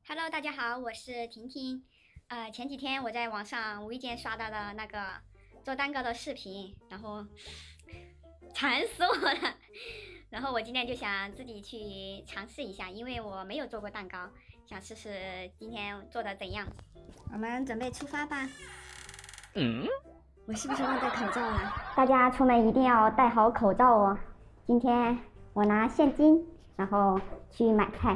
Hello，大家好，我是婷婷。前几天我在网上无意间刷到了那个做蛋糕的视频，然后馋死我了。然后我今天就想自己去尝试一下，因为我没有做过蛋糕，想试试今天做的怎样。我们准备出发吧。我是不是忘戴口罩了？大家出门一定要戴好口罩哦。今天我拿现金，然后去买菜。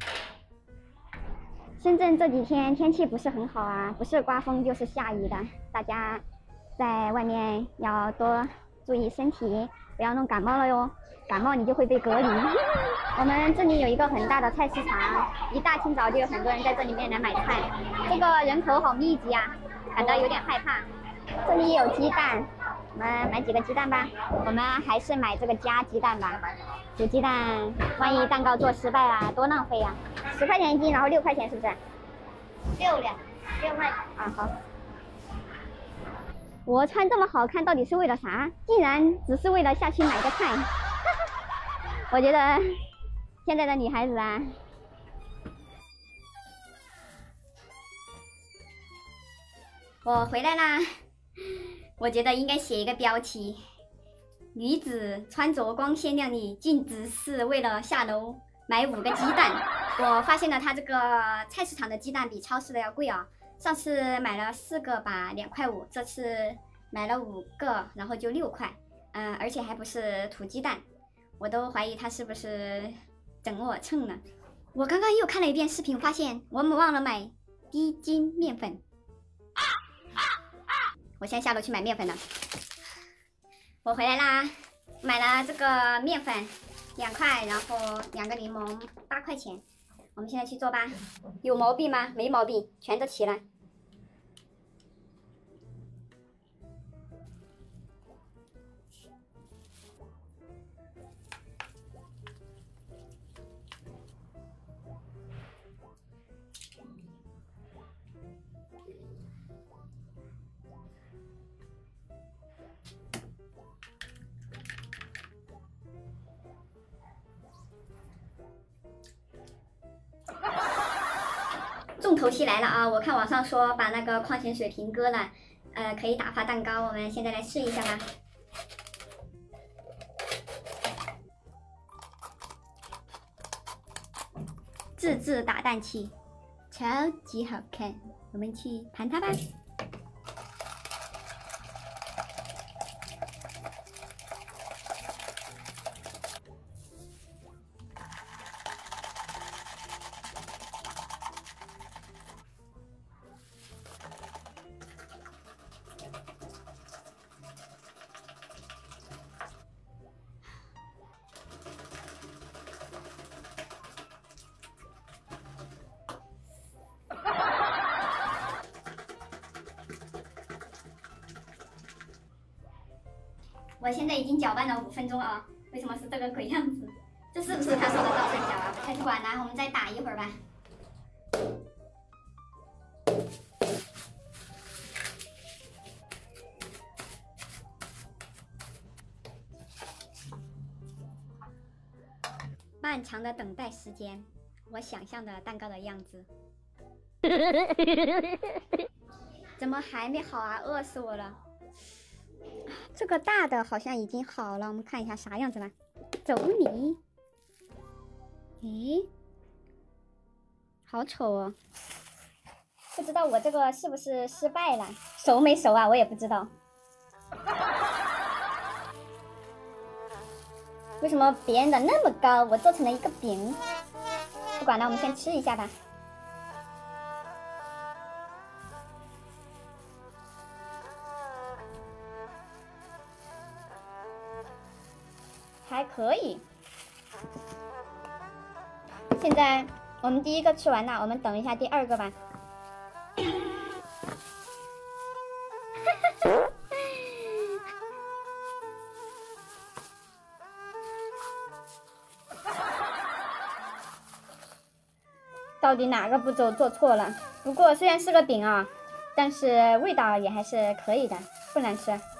深圳这几天天气不是很好啊，不是刮风就是下雨的，大家在外面要多注意身体，不要弄感冒了哟，感冒你就会被隔离。我们这里有一个很大的菜市场，一大清早就有很多人在这里面来买菜，这个人口好密集啊，感到有点害怕。这里有鸡蛋，我们买几个鸡蛋吧，我们还是买这个加鸡蛋吧，煮鸡蛋，万一蛋糕做失败了，多浪费呀！10块钱一斤，然后6块钱是不是？6块啊，好。我穿这么好看，到底是为了啥？竟然只是为了下去买个菜。我觉得现在的女孩子啊，我回来啦。我觉得应该写一个标题：女子穿着光鲜亮丽，竟只是为了下楼买5个鸡蛋。我发现了它这个菜市场的鸡蛋比超市的要贵啊。上次买了4个吧，2块5，这次买了5个，然后就6块。而且还不是土鸡蛋，我都怀疑它是不是整我秤呢。我刚刚又看了一遍视频，发现我们忘了买低筋面粉。我先下楼去买面粉了。我回来啦，买了这个面粉2块，然后2个柠檬8块钱。我们现在去做吧。有毛病吗？没毛病，全都齐了。重头戏来了啊！我看网上说把那个矿泉水瓶割了，可以打发蛋糕。我们现在来试一下吧。自制打蛋器，超级好看。我们去盘它吧。我现在已经搅拌了5分钟啊，为什么是这个鬼样子？这是不是他说的倒顺搅啊？不太管了，我们再打一会儿吧。漫长的等待时间，我想象的蛋糕的样子。怎么还没好啊？饿死我了！这个大的好像已经好了，我们看一下啥样子了。走你！咦，好丑哦！不知道我这个是不是失败了？熟没熟啊？我也不知道。为什么别人的那么高，我做成了一个饼？不管了，我们先吃一下吧。还可以。现在我们第1个吃完了，我们等一下第2个吧。到底哪个步骤做错了？不过虽然是个饼啊，但是味道也还是可以的，不难吃。